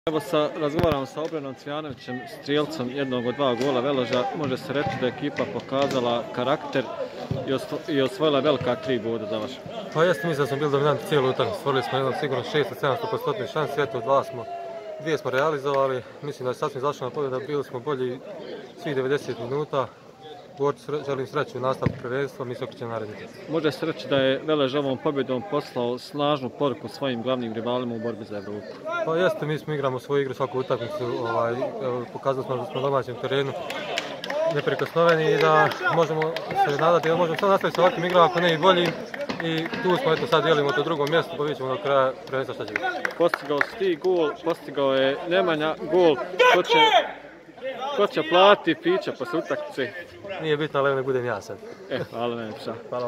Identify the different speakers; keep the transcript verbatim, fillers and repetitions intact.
Speaker 1: Evo sa, razgovaram sa Obranom Cvijanovićem, strijelcom jednog od dva gola Veloža. Može se reći da je ekipa pokazala karakter i, osvo, i osvojila velika tri boda za vaš.
Speaker 2: Pa jeste, mislim da smo bili dominanti cijelu utakmicu. Stvorili smo jedno sigurno šest do sedamsto postotnih šansi, eto dva smo, dvije smo realizovali. Mislim da je sasvim završena pobjeda, bili smo bolji svih devedeset minuta. Borcu želim sreću u nastavku prvenstva, mi se okrećemo naredni.
Speaker 1: Može se reći da je Velež ovom pobjedom poslao snažnu poruku svojim glavnim rivalima u borbi za Evropu.
Speaker 2: Pa jeste, mi smo igramo svoju igru svaku utakmicu, ovaj, pokazali smo da smo na domaćem terenu neprikosnoveni i da možemo se nadati da možemo sad nastaviti sa ovakvim igrama, ako ne i boljim. I tu smo, eto, sad dijelimo to drugo mjesto, pa vidjet ćemo do kraja prvenstva šta će biti.
Speaker 1: Postigao si ti gol, postigao je Nemanja gol. Ko će, ko će platiti piće posle utakmice?
Speaker 2: Nije bitno, ali ne budem ja sad.
Speaker 1: E, hvala najljepša.